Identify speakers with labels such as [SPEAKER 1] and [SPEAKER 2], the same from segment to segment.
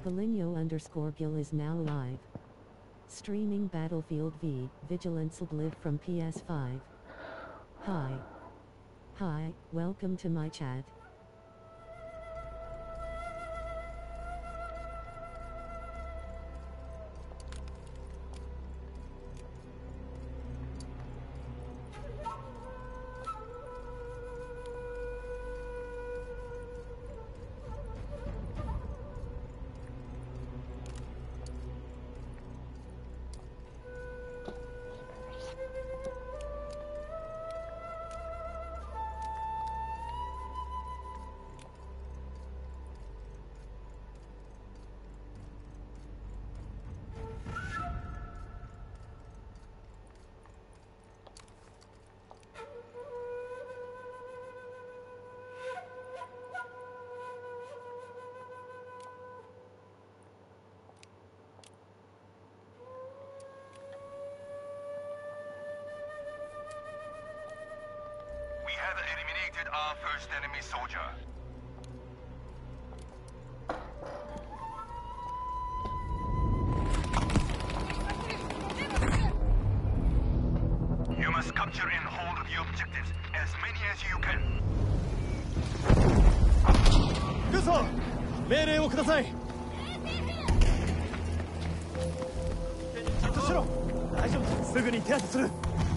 [SPEAKER 1] Kalinyo_Gil is now live. Streaming Battlefield V, Vigilance Obliv from PS5. Hi, welcome to my chat.
[SPEAKER 2] We have eliminated our first enemy soldier. You must capture and hold the objectives, as many as you can.
[SPEAKER 3] 軍曹、命令をください。じっとしろ。大丈夫、すぐに手当てする。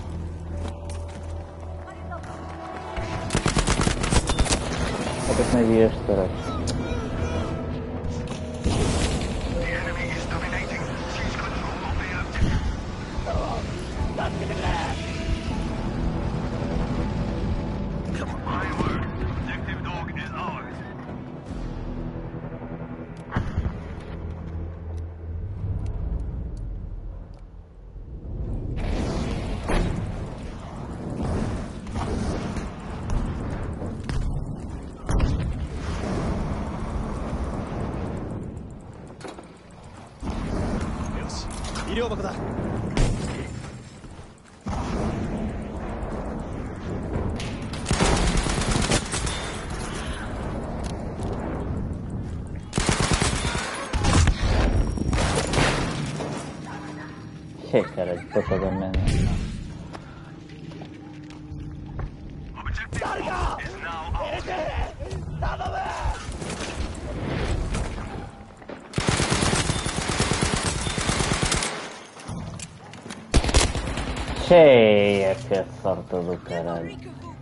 [SPEAKER 4] Опять навеешь, стараться.
[SPEAKER 3] よし、医療箱だ。
[SPEAKER 4] Cara, de toda maneira. Cheia, que sorte do caralho.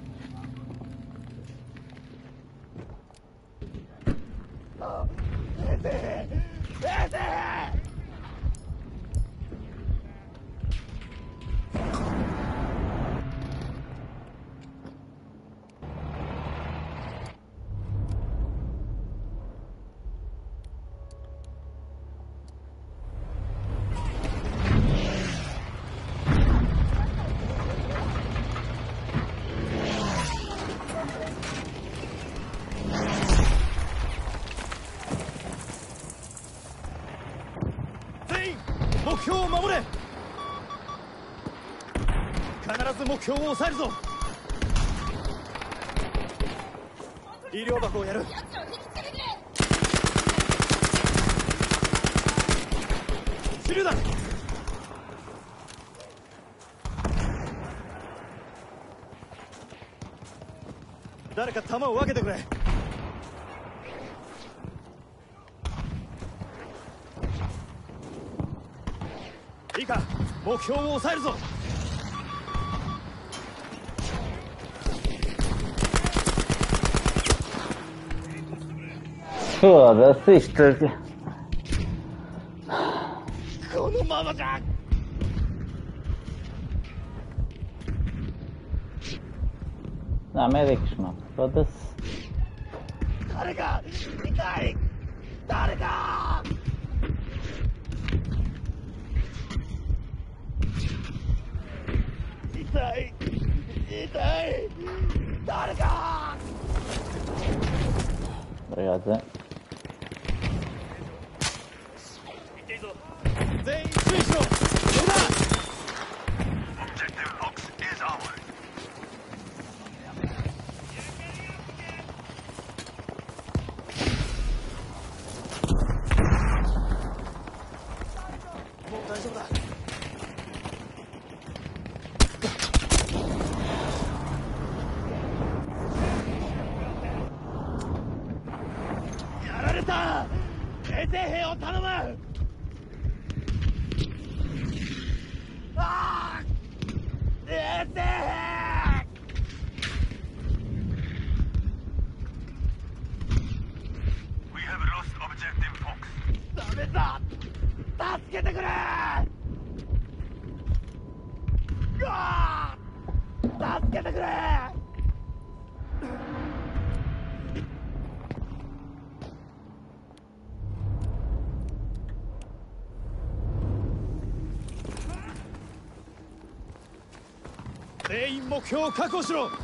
[SPEAKER 3] 全員、目標を守れ。必ず目標を抑えるぞ。医療箱をやる。手榴弾。誰か弾を分けてくれ。いいか、目標を抑えるぞ。
[SPEAKER 4] Foda-se isto.
[SPEAKER 3] このままじゃ。
[SPEAKER 4] Não, médicos não. Foda-se.
[SPEAKER 3] 誰か痛い。誰か。痛い。痛い。誰か。
[SPEAKER 4] Obrigado.
[SPEAKER 3] 全員注意しろ。どうだ。
[SPEAKER 2] Objective box is ours.
[SPEAKER 3] こ衛生兵を頼む。ああ、衛生兵。
[SPEAKER 2] We have lost objective Fox.
[SPEAKER 3] ダメだ、助けてくれ。ああ、助けてくれ。全員目標を確保しろ。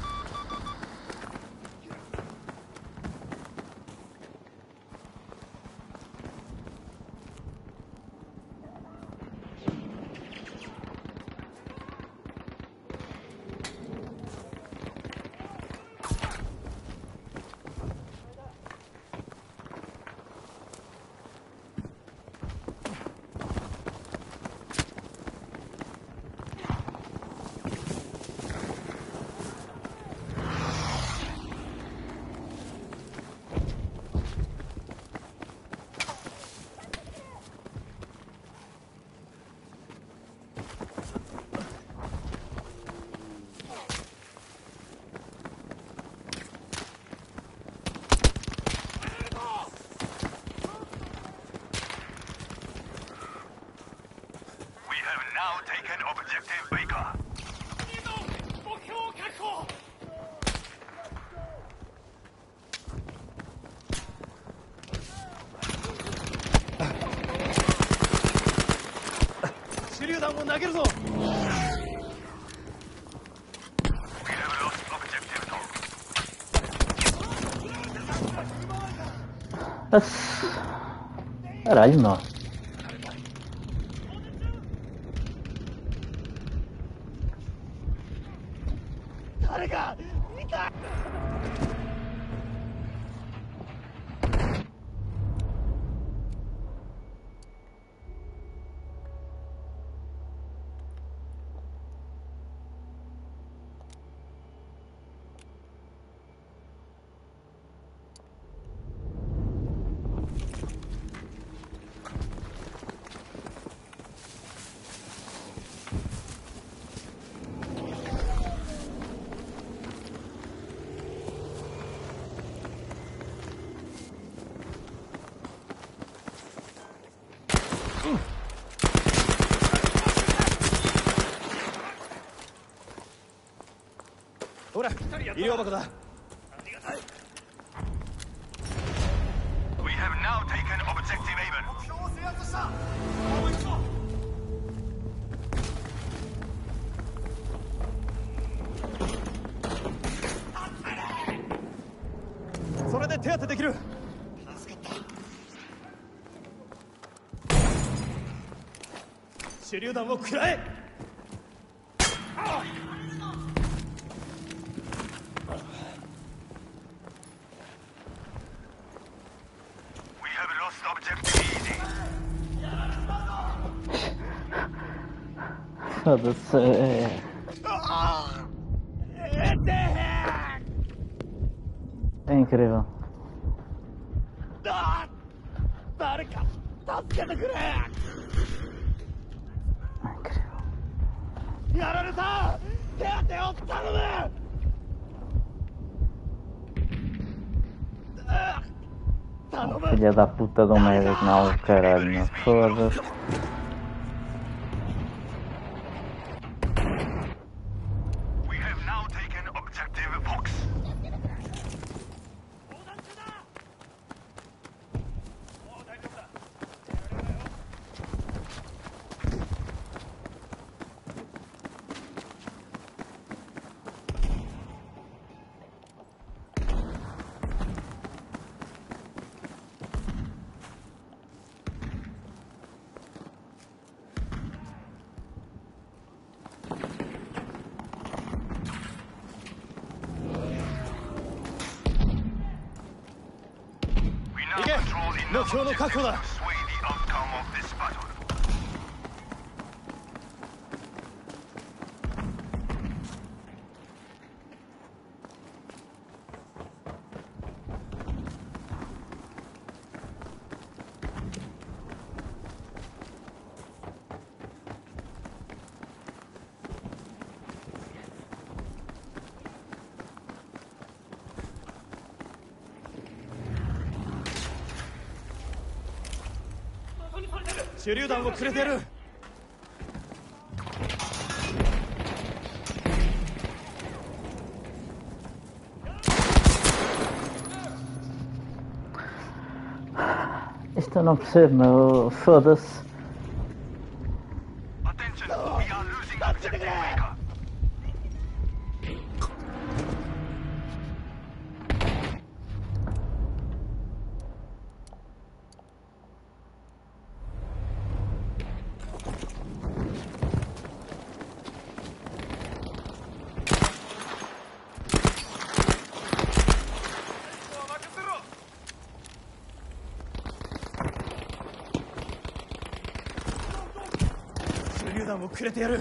[SPEAKER 2] Now taken objective Baker.
[SPEAKER 3] 目標を確保。手榴弾を投げるぞ。
[SPEAKER 2] We have lost objective Dog.
[SPEAKER 4] بس caralho, não.
[SPEAKER 3] 誰かいた。ほら、医療箱だ。
[SPEAKER 2] We have now taken objective Able.
[SPEAKER 3] それで手当てできる。手榴弾を食らえ。
[SPEAKER 2] We have lost objective Easy.
[SPEAKER 4] Foda-se. É incrível.
[SPEAKER 3] 誰か助けてくれ。
[SPEAKER 4] É incrível.
[SPEAKER 3] やられた。手当てを頼む。頼む。
[SPEAKER 4] Filha da puta do médico, não, caralho, meu. Foda-se.
[SPEAKER 2] We have now taken objective Fox.
[SPEAKER 3] 砲弾中だ。もう大丈夫だ。
[SPEAKER 2] We now
[SPEAKER 3] 行け。
[SPEAKER 2] control
[SPEAKER 3] 目
[SPEAKER 2] enough
[SPEAKER 3] 標の確保
[SPEAKER 2] objectives
[SPEAKER 3] だ。
[SPEAKER 2] to sway the outcome of this battle.
[SPEAKER 3] 手榴弾をくれてやる。
[SPEAKER 4] Isto eu não percebo, meu. Foda-se.
[SPEAKER 2] Attention, we are losing objective Baker.
[SPEAKER 3] 手榴弾をくれてやる。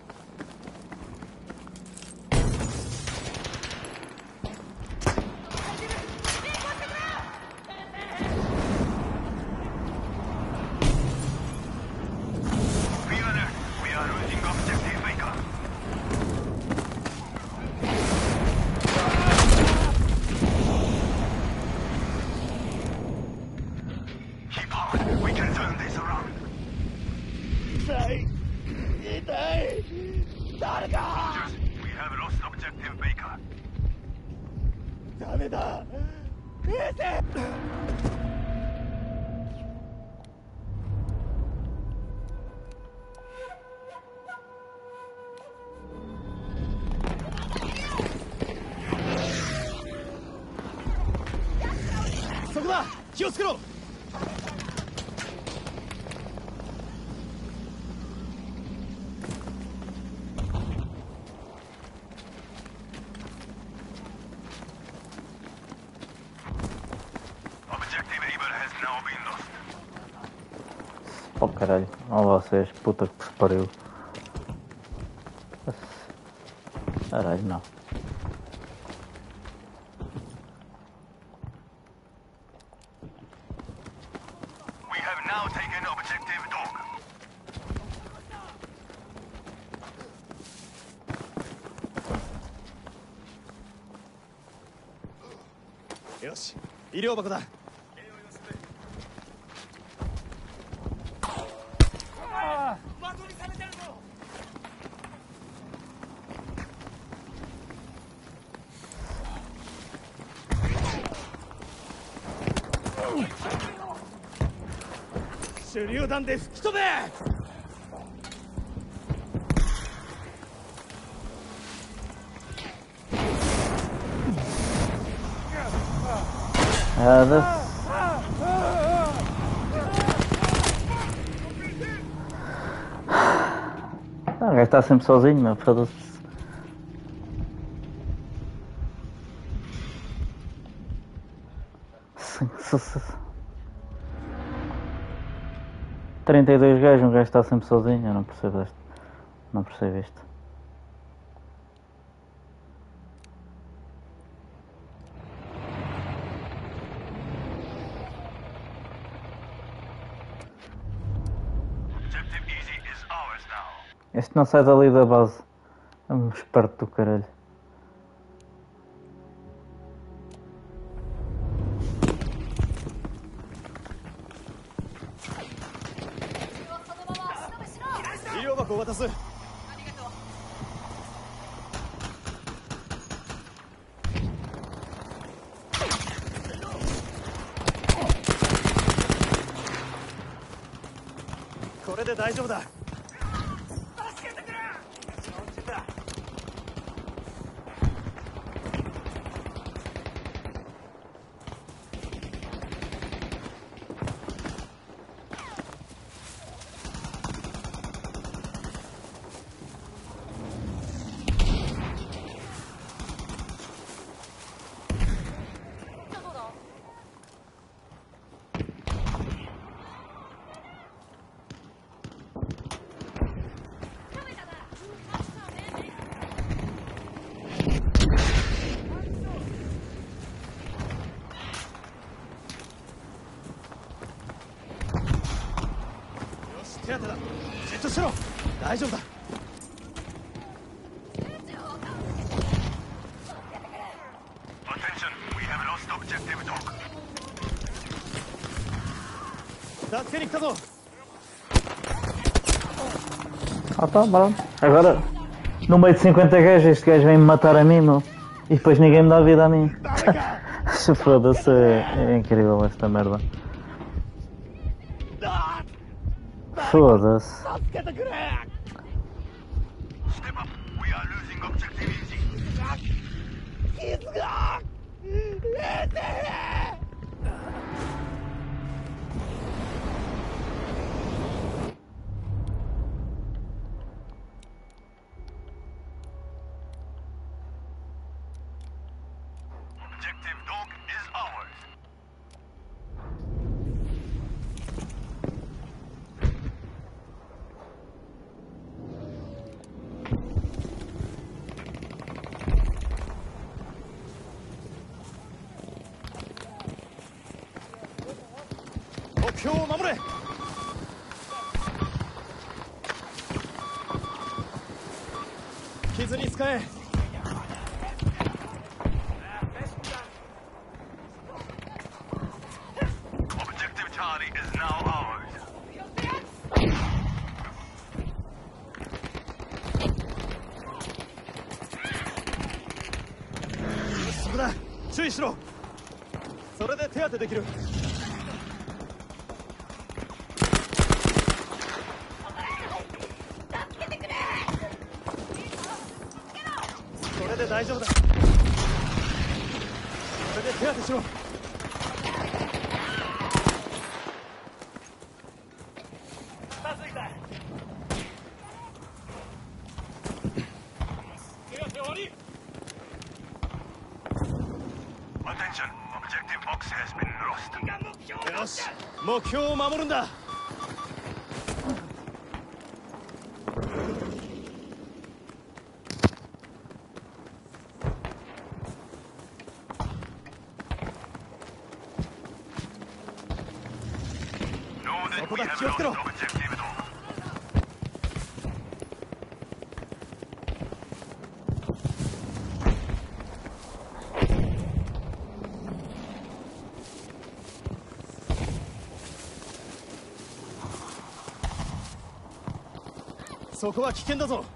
[SPEAKER 3] ダメだ。衛星。そこだ。気をつけろ。
[SPEAKER 4] Oh caralho, olha vocês, puta que vos pariu. Caralho, não.
[SPEAKER 2] We have now taken objective Dog.
[SPEAKER 3] よし、医療箱だ。手榴弾で吹き飛べ。
[SPEAKER 4] هذا o gajo está sempre sozinho, meu, foda-se. Se 32 gajos, um gajo está sempre sozinho, eu não percebo isto. Não percebo isto. Este não sai dali da base. É um esperto do caralho.
[SPEAKER 3] これで大丈夫だ。手当てだ。じっとしろ。大丈夫だ。助けに来たぞ。
[SPEAKER 4] Ah tá, pronto. Agora, no meio de 50 gajos, este gajo vem-me matar a mim, meu. E depois ninguém me dá vida a mim. Foda-se, é incrível esta merda. Foda-se.
[SPEAKER 2] Step up. We are losing objective easy. Objective dog is ours. Objective Charlie is now ours. Attention, objective box has been lost.
[SPEAKER 3] よし、目標を守るんだ。
[SPEAKER 2] Know that we have lost objective dog.
[SPEAKER 3] そこは危険だぞ。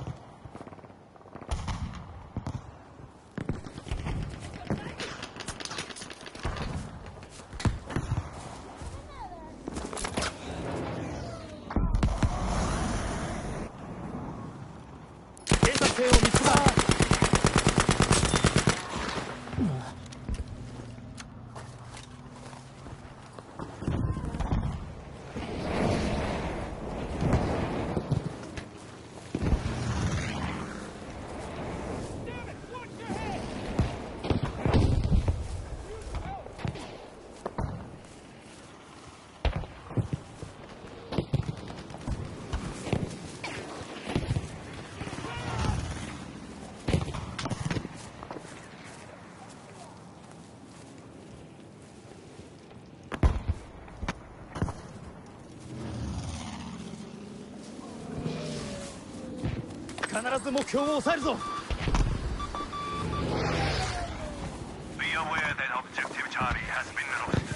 [SPEAKER 3] 警察艇を見つけた。 必ず目標を抑えるぞ。
[SPEAKER 2] Be aware that objective Charlie has been lost.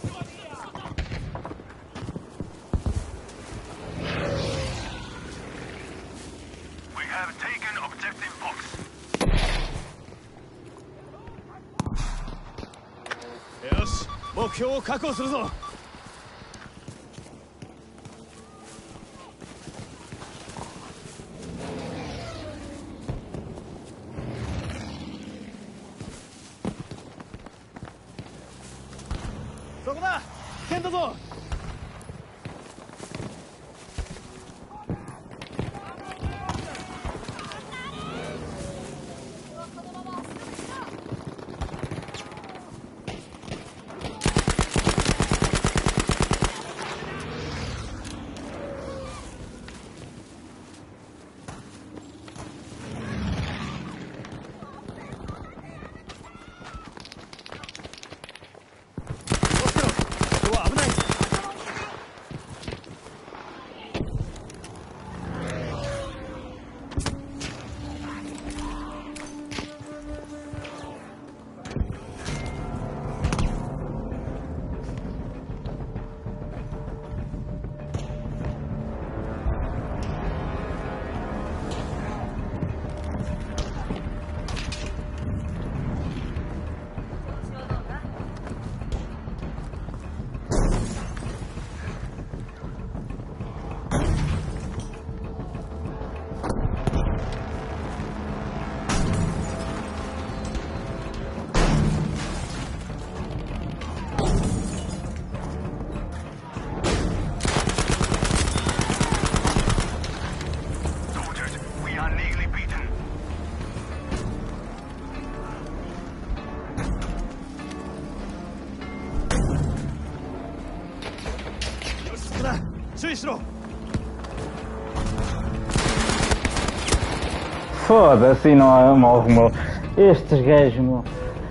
[SPEAKER 2] We have taken objective box.
[SPEAKER 3] よし、目標を確保するぞ。 そこだ、危険だぞ。ここは危ない。 注意しろ。
[SPEAKER 4] Foda-se e não morre, meu. Estes gajos, meu.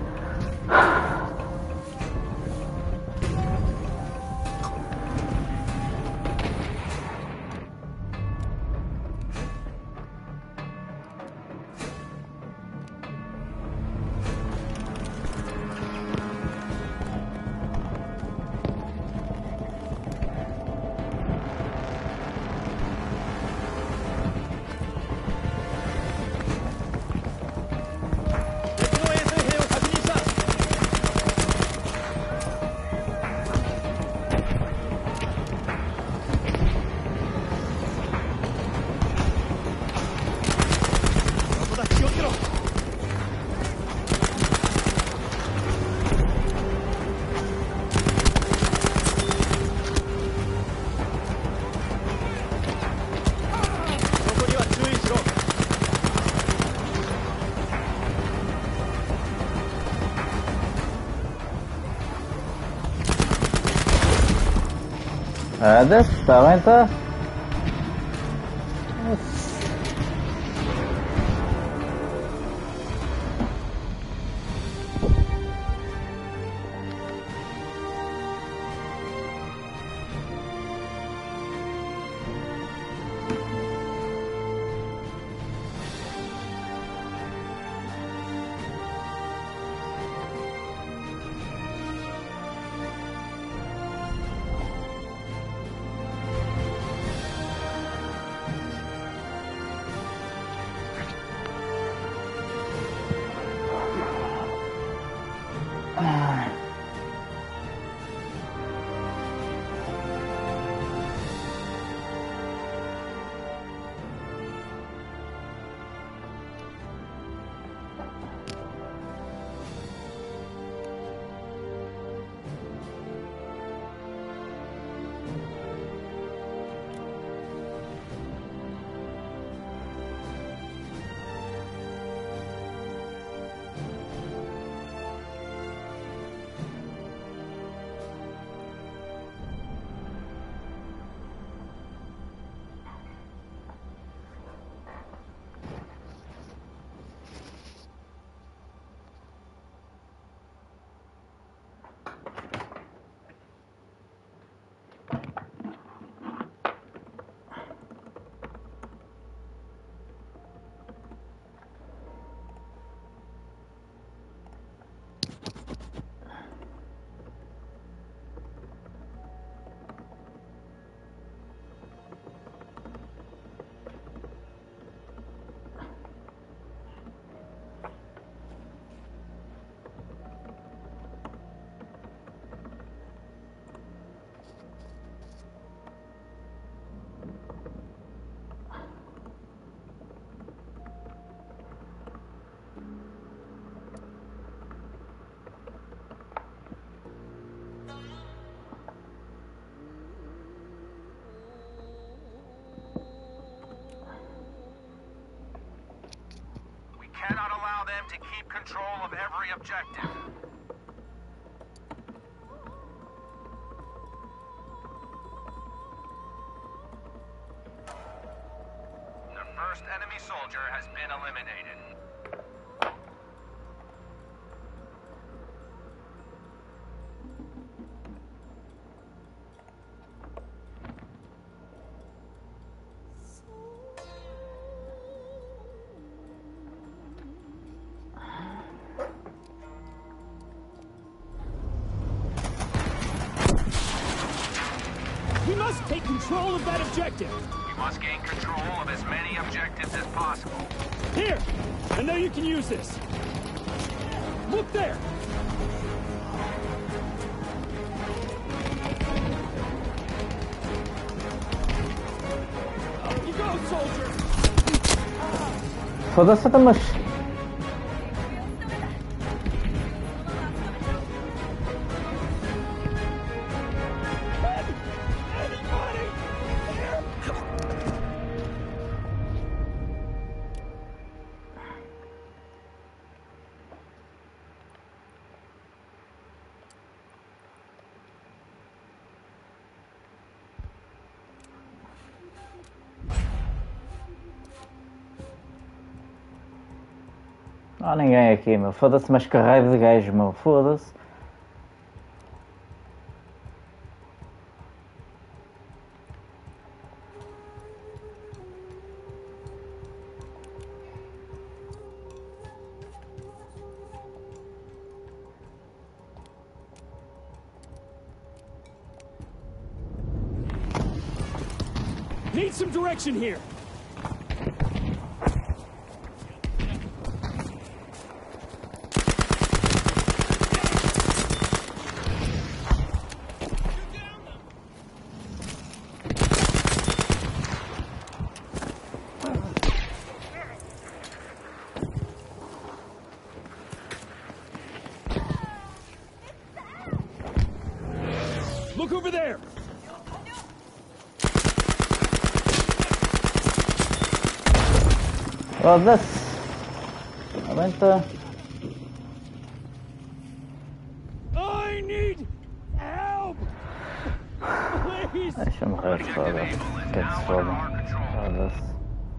[SPEAKER 4] Desce, está bem, está.
[SPEAKER 2] Cannot allow them to keep control of every objective. The first enemy soldier has been eliminated.
[SPEAKER 3] We must take control of that objective.
[SPEAKER 2] We must gain control of as many objectives as possible.
[SPEAKER 3] Here! I know you can use this. Look there! Up you go, soldier!
[SPEAKER 4] Foda-se, então, mas. Não há ninguém aqui, meu. Foda-se, mas que raio de gajo, meu. Foda-se.
[SPEAKER 3] Need some direction here. Look over there.
[SPEAKER 4] Foda-se. Aguenta.
[SPEAKER 3] I need help. Please.
[SPEAKER 4] Deixa-me morrer, foda-se. Que é que se foda? Foda-se.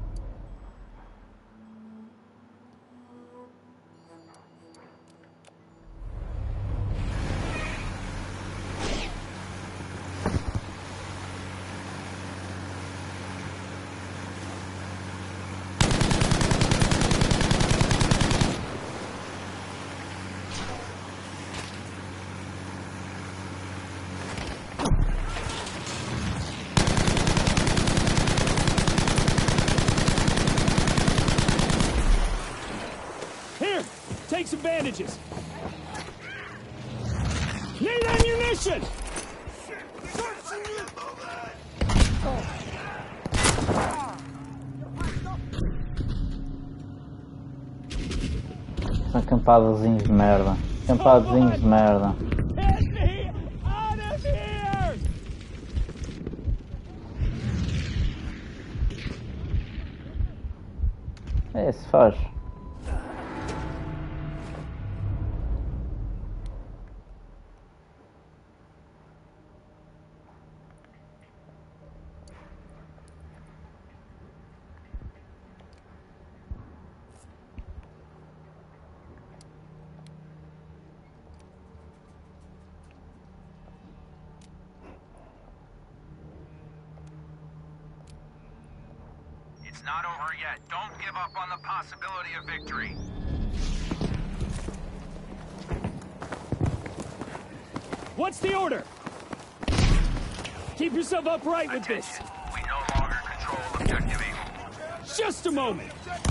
[SPEAKER 3] Here, take some bandages. Need ammunition.
[SPEAKER 4] São acampadozinhos de merda. Acampadozinhos de merda.
[SPEAKER 3] Get me out of here.
[SPEAKER 4] É, se faz.
[SPEAKER 2] It's not over yet. Don't give up on the possibility of victory.
[SPEAKER 3] What's the order? Keep yourself upright with this.
[SPEAKER 2] Attention. We no longer control objective Eagle.
[SPEAKER 3] Just a moment.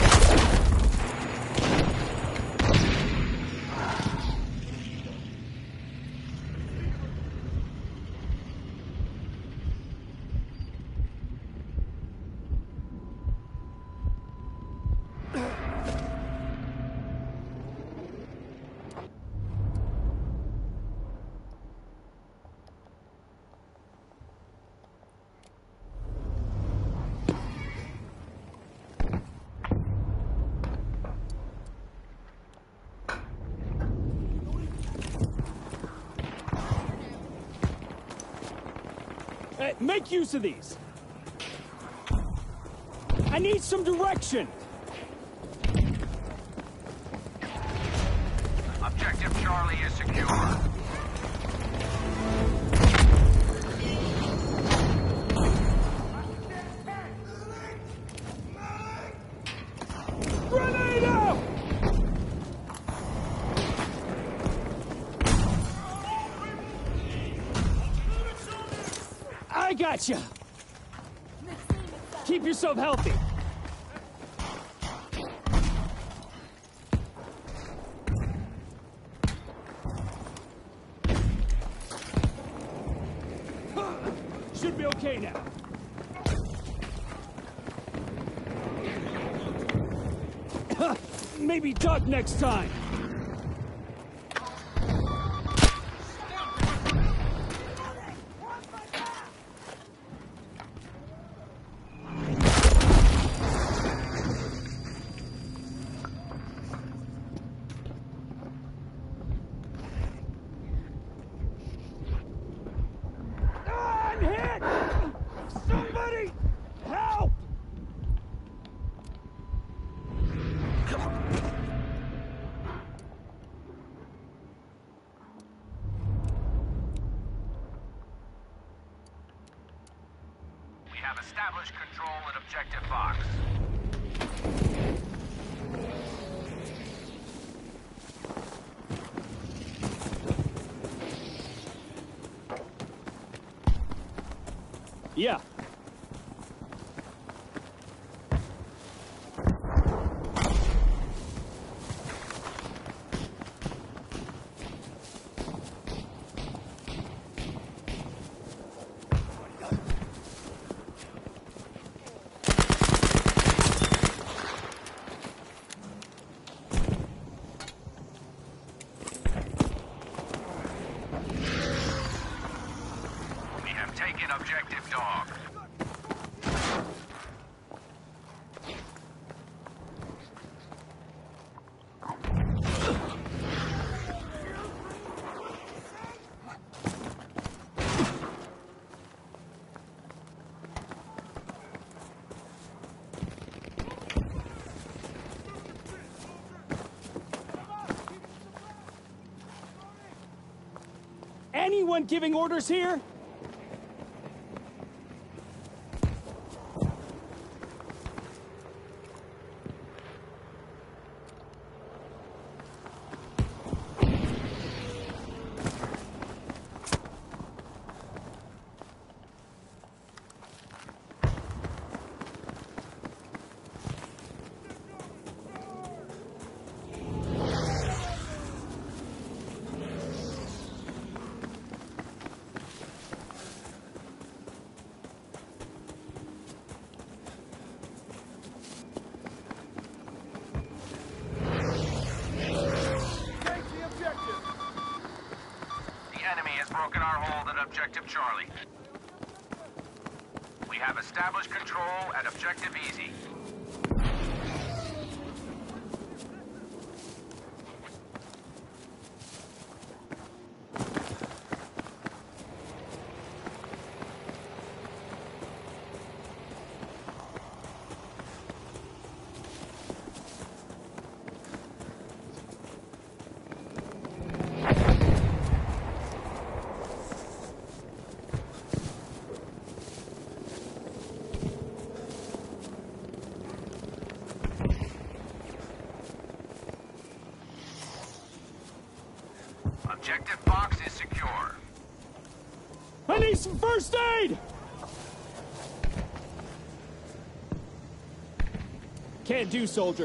[SPEAKER 3] Make use of these. I need some direction.
[SPEAKER 2] Objective Charlie is secure.
[SPEAKER 3] Grenade out! I gotcha. Keep yourself healthy. Should be okay now. Maybe duck next time. I'm hit! Somebody help!
[SPEAKER 2] have established control at Objective Fox.
[SPEAKER 3] Yeah.
[SPEAKER 2] We have taken Objective Dog.
[SPEAKER 3] Anyone giving orders here?
[SPEAKER 2] Broken our hold at Objective Charlie. We have established control at Objective Easy. Objective Fox is secure.
[SPEAKER 3] I need some first aid! Can't do, soldier.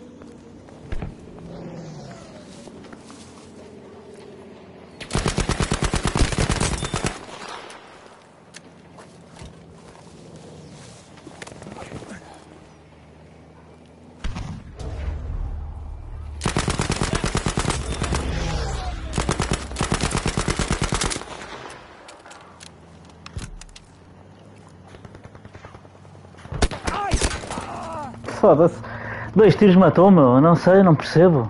[SPEAKER 4] Foda-se. 2 tiros matou, meu. Eu não sei, não percebo.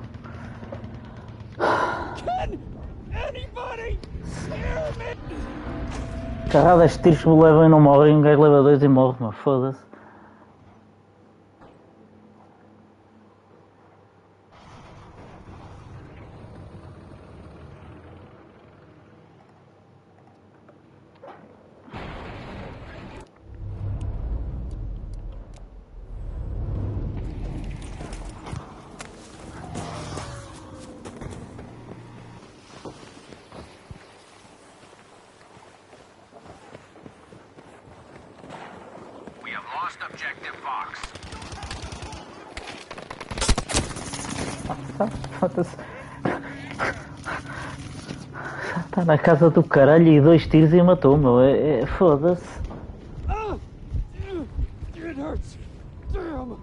[SPEAKER 4] Carradas de tiros que me levam e não morrem. Um gajo leva 2 e morre, meu. Foda-se.
[SPEAKER 2] Objective Fox.
[SPEAKER 4] Foda-se. Está na casa do caralho e 2 tiros e matou, meu. Foda-se.
[SPEAKER 3] It hurts. Damn.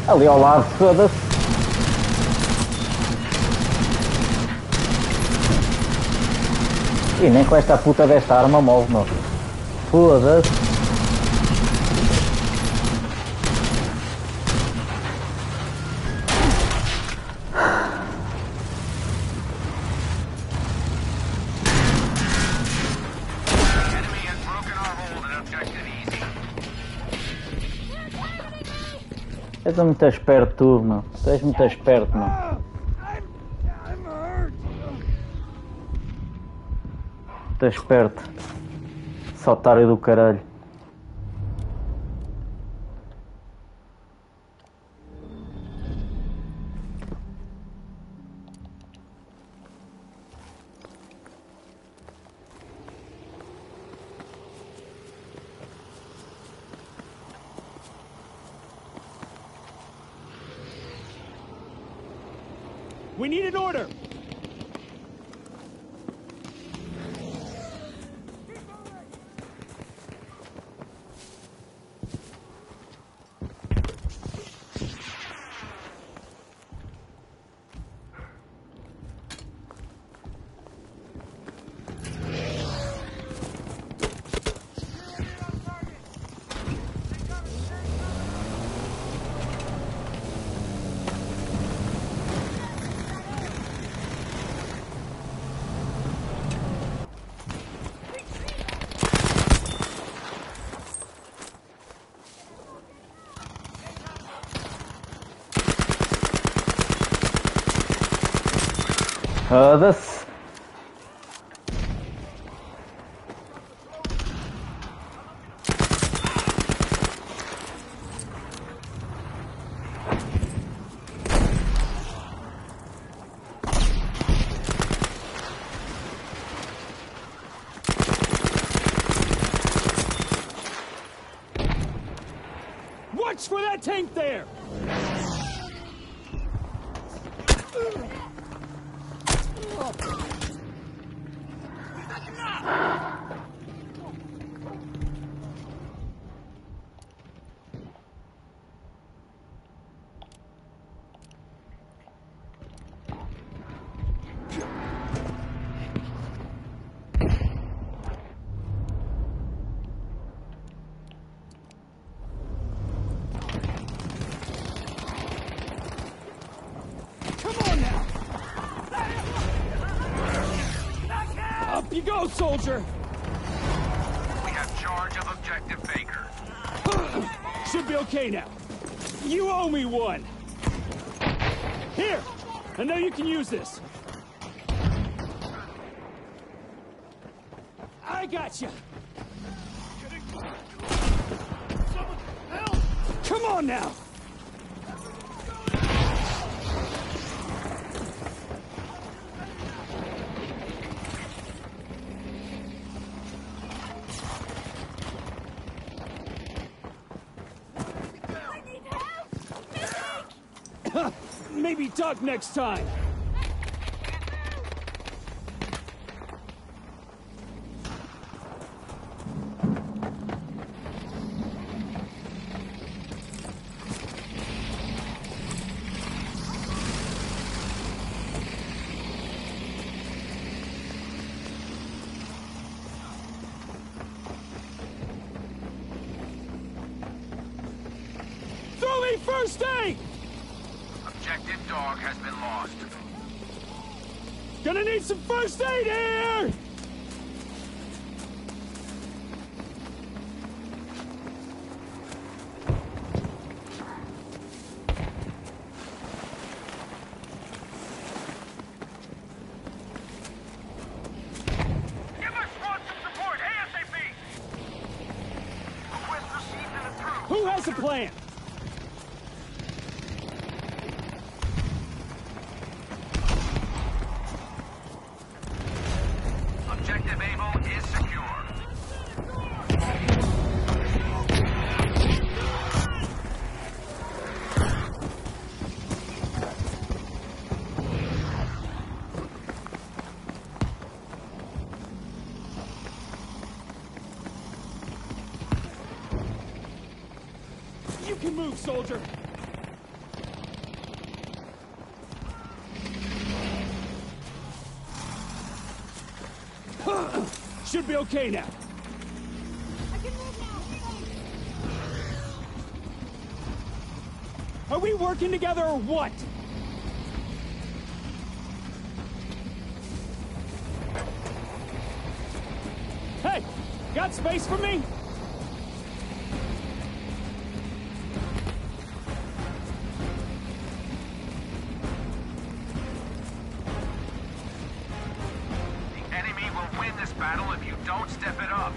[SPEAKER 4] Ali ao lado, foda-se. E nem com esta puta desta arma move, meu. Foda-se.
[SPEAKER 2] Enemy has broken our hold at objective easy.
[SPEAKER 4] És muito esperto tu, meu. Tu és muito esperto, meu.
[SPEAKER 3] I'm hurt.
[SPEAKER 4] Muito esperto. Só otário do caralho.
[SPEAKER 3] We need an order.
[SPEAKER 4] Foda-se.
[SPEAKER 3] Watch for that tank there. Up you go, soldier!
[SPEAKER 2] We have charge of objective Baker.
[SPEAKER 3] Should be okay now. You owe me one. Here! I know you can use this. I got you. Come on now! Maybe talk next time. Throw me first aid!
[SPEAKER 2] Objective dog has been lost.
[SPEAKER 3] Gonna need some first aid here!
[SPEAKER 2] Give us squad some support, ASAP! Request received and approved.
[SPEAKER 3] Who has a plan?
[SPEAKER 2] Objective Able is secure.
[SPEAKER 3] You can move, soldier. Should be okay now.
[SPEAKER 5] I can move now.
[SPEAKER 3] Are we working together or what? Hey, got space for me?
[SPEAKER 2] The enemy will win this battle if you don't step it up.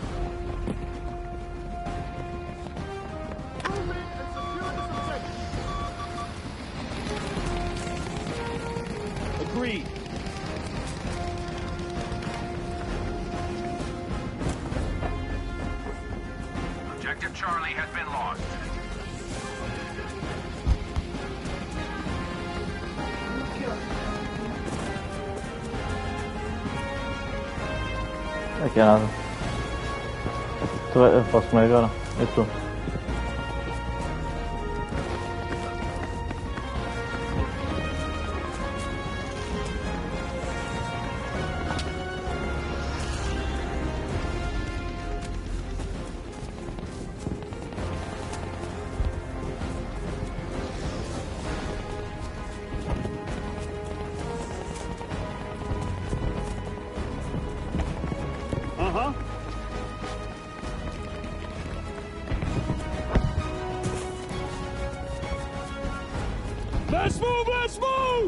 [SPEAKER 3] Agreed.
[SPEAKER 2] Objective Charlie has been lost.
[SPEAKER 4] Aqui é nada. Eu posso comer agora? E tu?
[SPEAKER 3] Uh-huh. Let's move, let's move!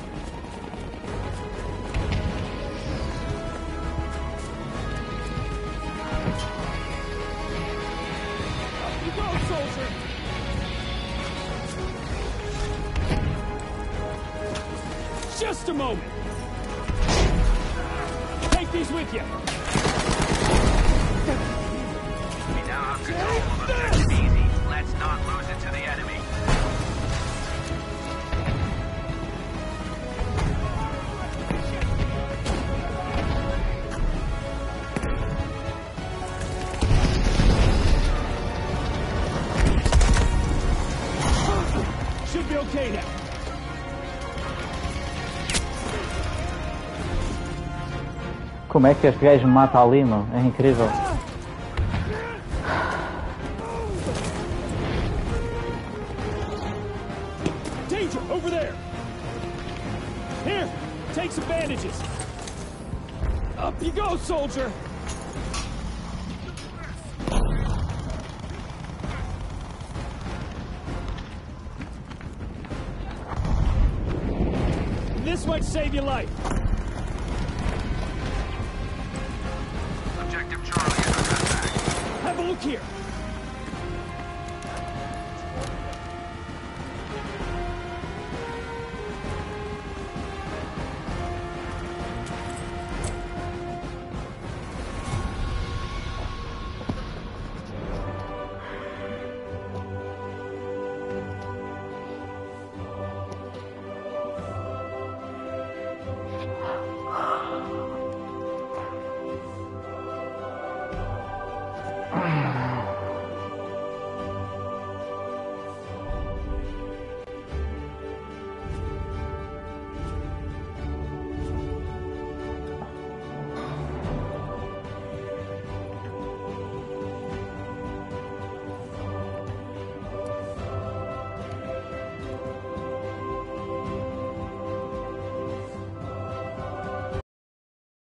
[SPEAKER 3] Up you go, soldier! Just a moment! Take these with you!
[SPEAKER 2] We now have control of Objective Easy. Let's not lose it to the enemy.
[SPEAKER 3] Should be okay now.
[SPEAKER 4] Como é que este gajo me mata ali, meu? É incrível.
[SPEAKER 3] Danger, over there! Here, take some bandages. Up you go, soldier! This might save your life.
[SPEAKER 2] Objective Charlie is under attack.
[SPEAKER 3] Have a look here.